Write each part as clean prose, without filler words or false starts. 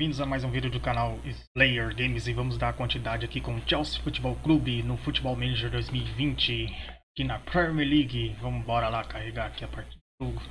bem-vindos a mais um vídeo do canal Slayer Games e vamos dar quantidade aqui com o Chelsea Futebol Clube no Futebol Manager 2020 aqui na Premier League. Vamos embora lá carregar aqui a partida do jogo.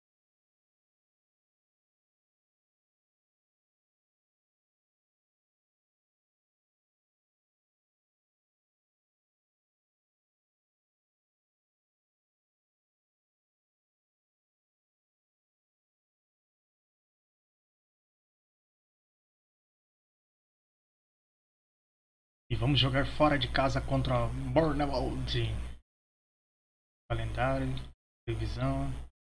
E vamos jogar fora de casa contra Bournemouth. Calendário, previsão,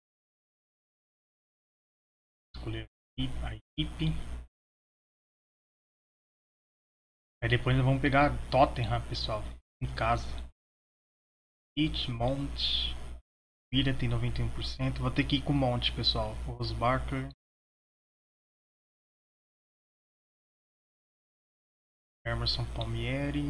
escolher a equipe. Aí depois nós vamos pegar Tottenham, pessoal, em casa. Monte, Villa tem 91%. Vou ter que ir com o Monte, pessoal. Os Barker. Emerson Palmieri,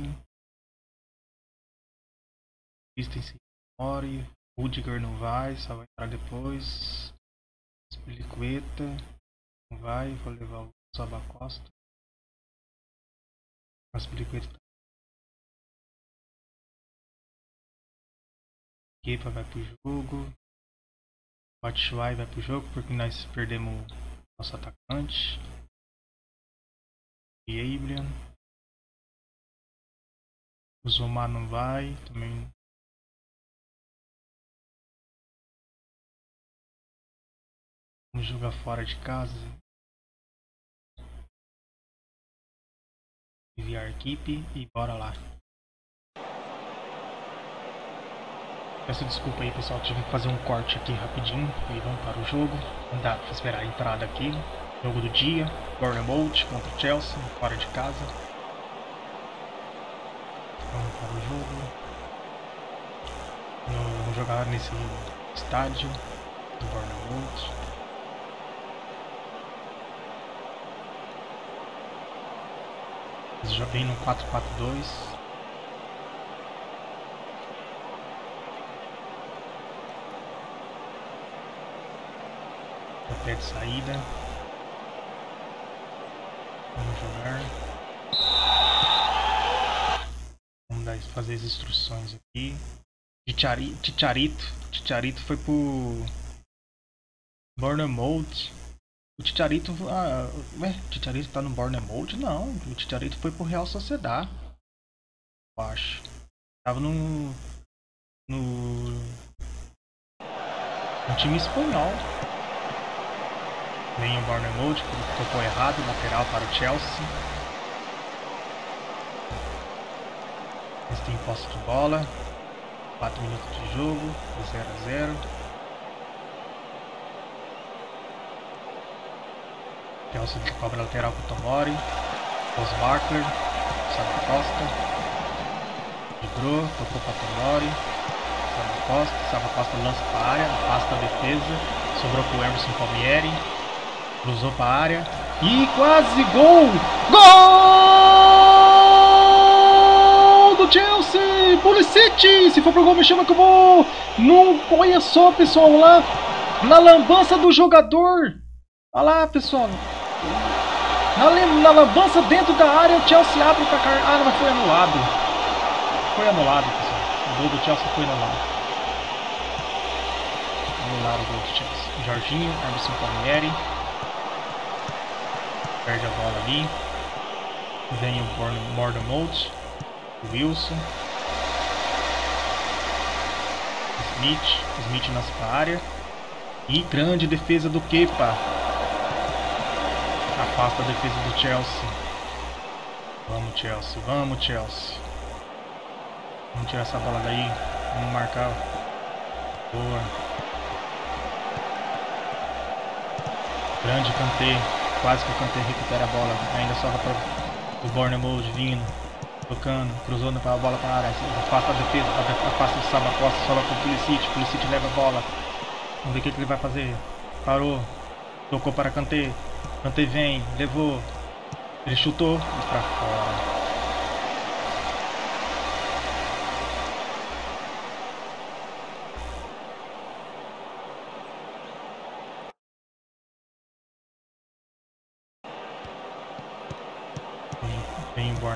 Christensen Mori, Rudiger não vai, só vai entrar depois. Spilicueta não vai, vou levar o Sabacosta. A Spilicueta Kepa vai pro jogo. Batshuayi vai pro jogo porque nós perdemos nosso atacante. E Abraham. O Zomar não vai, também. Vamos jogar fora de casa. Enviar a equipe e bora lá. Peço desculpa aí, pessoal, tive que fazer um corte aqui rapidinho e vamos para o jogo. Não dá para esperar a entrada aqui. Jogo do dia, Bournemouth contra o Chelsea, fora de casa. Vamos para o jogo. Vamos jogar nesse estádio do Bournemouth. Eles já vem no 4-4-2. Pé de saída. Vamos jogar. Vamos fazer as instruções aqui. Chicharito foi pro Bournemouth. O Chicharito. Chicharito tá no Bournemouth? Não. O Chicharito foi pro Real Sociedad. Eu acho. Tava no time espanhol. Vem o Bournemouth, tocou errado, lateral para o Chelsea. Eles têm posse de bola. 4 minutos de jogo, 0-0. Chelsea cobra lateral para o Tomori. Os Barker, Sabacosta. Vibrou, tocou para o Tomori. Sabacosta lança para a área, afasta a defesa. Sobrou para o Emerson Palmieri. Cruzou para a área. E quase gol! Gol do Chelsea! Pulisic! Se for pro gol, me chama que eu vou! Não, olha só, pessoal, lá na lambança do jogador. Olha lá, pessoal. Na lambança dentro da área, o Chelsea abre o placar. Ah, não, mas foi anulado. Foi anulado, pessoal. O gol do Chelsea foi anulado. Anularam o gol do Chelsea. Jorginho, Emerson Palmieri. Perde a bola ali. Vem o Bournemouth. Wilson. Smith nasce para a área. E grande defesa do Kepa. Afasta a defesa do Chelsea. Vamos, Chelsea. Vamos, Chelsea. Vamos tirar essa bola daí. Vamos marcar. Boa. Grande Kanté. Quase que o Kanté recupera a bola. Ainda sobra para o Bournemouth vindo. Tocando. Cruzou a bola para a área. Afasta a defesa. Afasta o Sabacosta. Sobra para o Pulisic. Pulisic leva a bola. Vamos ver o que ele vai fazer. Parou. Tocou para Kanté. Kanté vem. Levou. Ele chutou. E para fora.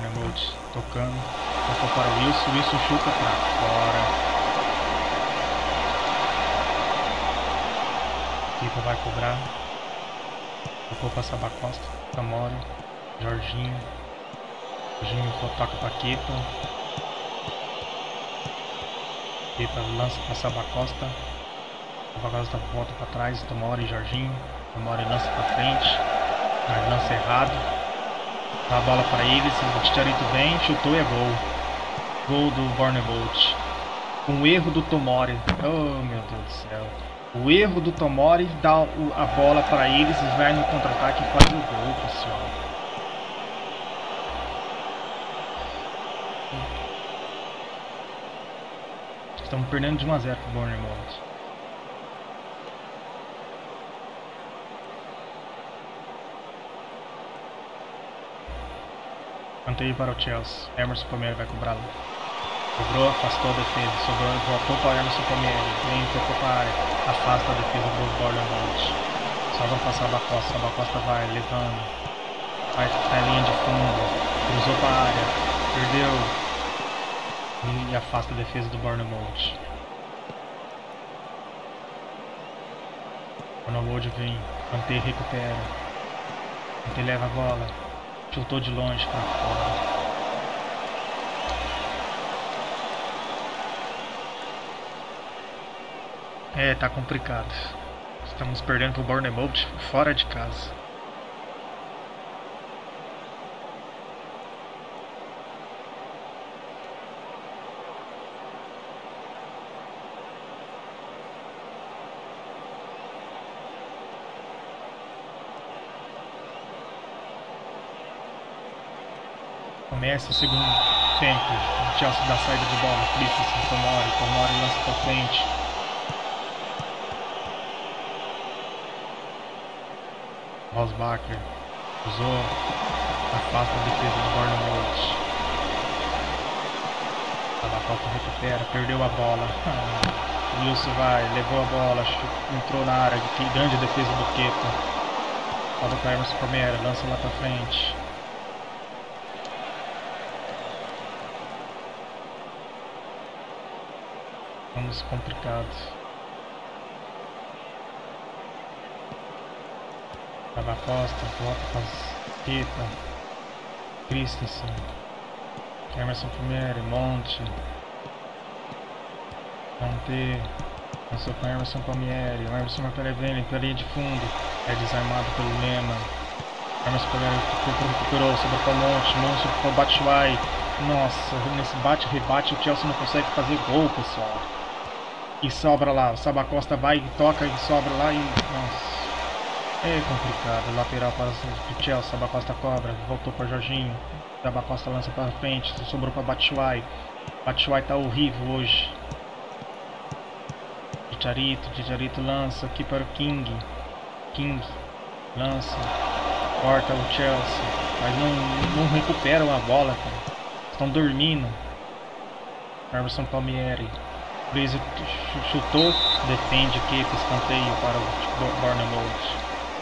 Bournemouth tocando. Tocou para o Wilson. Wilson chuta para fora. Kepa vai cobrar. Tocou para Sabacosta. Tomori. Jorginho. Jorginho toca para Kepa. Kepa lança para Sabacosta. Sabacosta volta para trás. Tomori e Jorginho. Tomori lança para frente. Mas lança errado. Dá a bola para eles, o Chicharito vem, chutou e é gol. Gol do Bournemouth. Um erro do Tomori. Oh meu Deus do céu. O erro do Tomori dá a bola para eles e vai no contra-ataque e faz o gol, pessoal. Estamos perdendo de 1 a 0 para o Bournemouth. Canteio para o Chelsea. Emerson Palmieri vai cobrar lá. Cobrou, afastou a defesa. Sobrou, voltou para o Emerson Palmieri. Vem, tocou para a área. Afasta a defesa do Bournemouth. Só vão passar a Sabacosta. Sabacosta vai levando. Vai para a linha de fundo. Cruzou para a área. Perdeu. E afasta a defesa do Bournemouth. Bournemouth vem. Canteio recupera. Canteio leva a bola. Chutou de longe para fora. Tá complicado. Estamos perdendo pro Bournemouth fora de casa. Começa o segundo tempo. O Chelsea dá saída de bola. Christensen, Tomori lança para frente. Rosbacher usou, afasta a defesa do Bournemouth. Sabacosta recupera, perdeu a bola. Wilson vai, levou a bola, entrou na área. Que grande defesa do Kepa. Fala para Emerson Palmieri, lança lá para frente. Vamos complicados. Sabacosta, volta para Kepa. Christensen. Emerson Palmieri, Monte. Monte. Lançou com Emerson Palmieri. O Emerson Palmieri vem pela linha de fundo. É desarmado pelo Lema. Emerson Palmieri recuperou sobre o Monte. Monte para o Batshuayi. Nossa, nesse bate-rebate o Chelsea não consegue fazer gol, pessoal. E sobra lá, o Sabacosta vai e toca e sobra lá e... Nossa, é complicado. Lateral para o Chelsea, Sabacosta cobra, voltou para Jorginho. Sabacosta lança para frente, sobrou para Batshuayi. Batshuayi tá horrível hoje. Chicharito lança aqui para o King. King lança, corta o Chelsea, mas não recuperam a bola, cara. Estão dormindo. Emerson Palmieri. Breeze chutou, defende aqui, escanteio para o Bournemouth.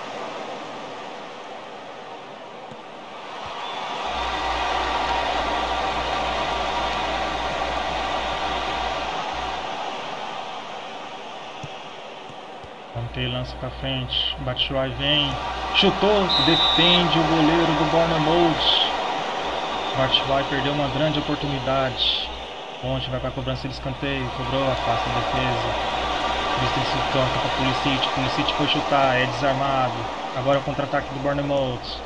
Canteio lança para frente, Batshuayi vem, chutou, defende o goleiro do Bournemouth. Batshuayi perdeu uma grande oportunidade. Monte vai para a cobrança de escanteio, cobrou, afasta a defesa. Christensen toca para Pulisic, Pulisic foi chutar, é desarmado. Agora o contra-ataque do Bournemouth.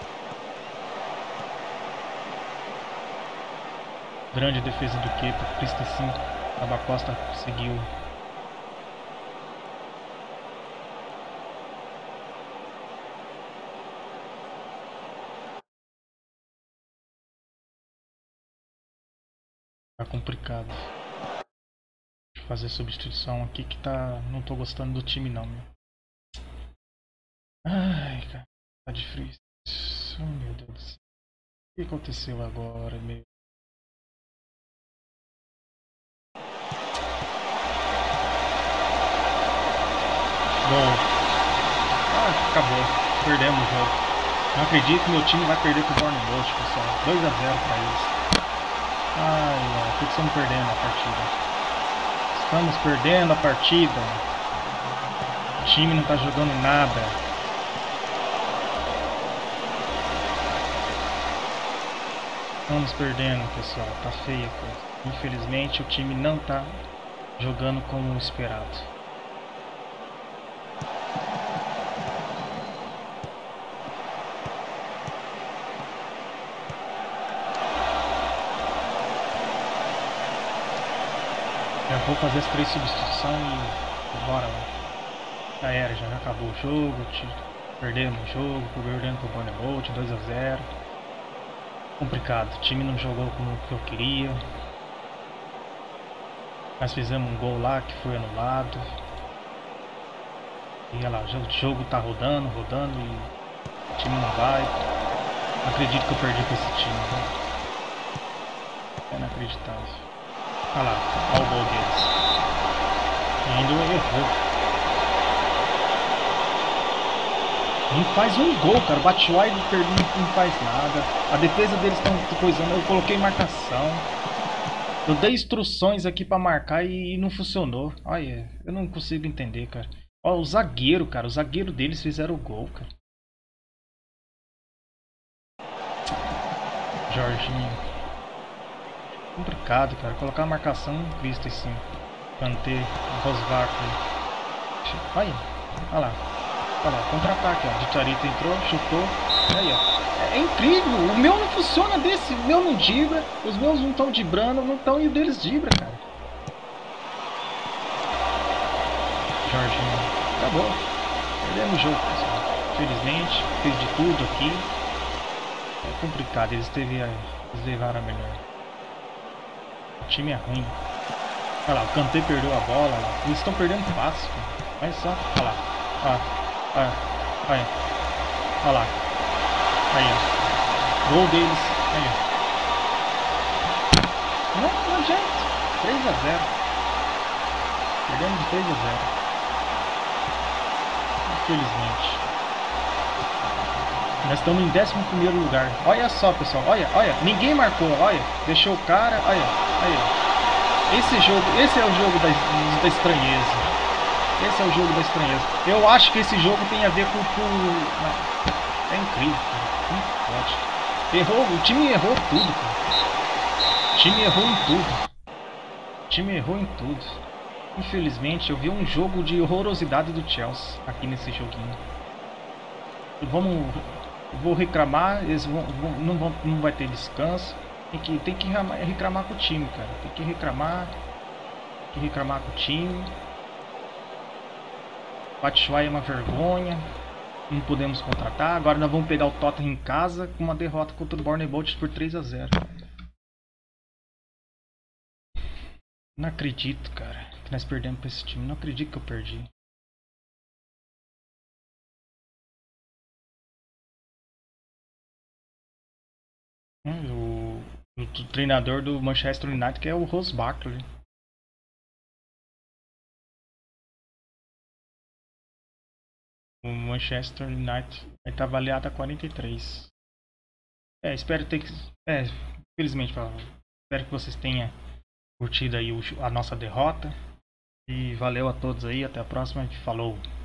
Grande defesa do Kepa, Christensen, Sabacosta seguiu. Tá complicado. Deixa eu fazer substituição aqui que tá... Não tô gostando do time não, meu. Ai, cara. Tá difícil. Oh, meu Deus do céu. O que aconteceu agora, meu? Bom. Acabou. Perdemos o jogo. Não acredito que meu time vai perder pro Bournemouth, pessoal. 2 a 0 pra eles. Ai, por que estamos perdendo a partida? Estamos perdendo a partida. O time não tá jogando nada. Estamos perdendo, pessoal. Tá feia a coisa. Infelizmente o time não tá jogando como esperado. Já vou fazer as 3 substituições e bora lá. Já era, já acabou o jogo. Perdemos o jogo, perdendo pro Bournemouth 2 a 0. Complicado, o time não jogou como eu queria. Nós fizemos um gol lá que foi anulado. E olha lá, o jogo tá rodando e o time não vai. Não acredito que eu perdi com esse time, né? É inacreditável. Olha lá, olha o gol deles. E ainda errou. Não faz um gol, cara. O Batshuayi não faz nada. A defesa deles estão coisando. Eu coloquei marcação. Eu dei instruções aqui pra marcar e não funcionou. Olha, eu não consigo entender, cara. Ó, o zagueiro, cara. O zagueiro deles fizeram o gol, cara. Jorginho. Complicado, cara. Colocar a marcação em Cristo assim. Kanté, Rosvac. Olha lá. Olha lá, contra-ataque, ó. De Charito entrou, chutou. Aí, ó. É incrível. O meu não funciona desse. O meu não dibra. Os meus não estão dibrando, não estão e o deles dibra, cara. Jorginho. Acabou. Perdemos o jogo, pessoal. Felizmente, fez de tudo aqui. É complicado. Eles levaram a melhor. O time é ruim. Olha lá, o Kanté perdeu a bola. Lá. Eles estão perdendo fácil, cara. Olha só. Olha lá. Olha lá. Aí, ó. Gol deles. Aí, ó. Não adianta. 3 a 0. Perdemos de 3 a 0. Infelizmente. Nós estamos em 11º lugar. Olha só, pessoal. Olha. Ninguém marcou. Olha. Deixou o cara. Olha. Esse é o jogo da estranheza. Esse é o jogo da estranheza. Eu acho que esse jogo tem a ver com... É incrível, cara. Não pode. O time errou tudo, cara. O time errou em tudo. Infelizmente, eu vi um jogo de horrorosidade do Chelsea aqui nesse joguinho. Vou reclamar, eles não vai ter descanso. Tem que reclamar com o time, cara. Tem que reclamar com o time. Batshuayi é uma vergonha. Não podemos contratar. Agora nós vamos pegar o Tottenham em casa com uma derrota contra o Bournemouth por 3 a 0. Não acredito, cara, que nós perdemos pra esse time. Não acredito que eu perdi. O treinador do Manchester United, que é o Ross Barkley. O Manchester United está avaliado a 43. Espero ter que... infelizmente, espero que vocês tenham curtido aí a nossa derrota. E valeu a todos aí, até a próxima. Falou!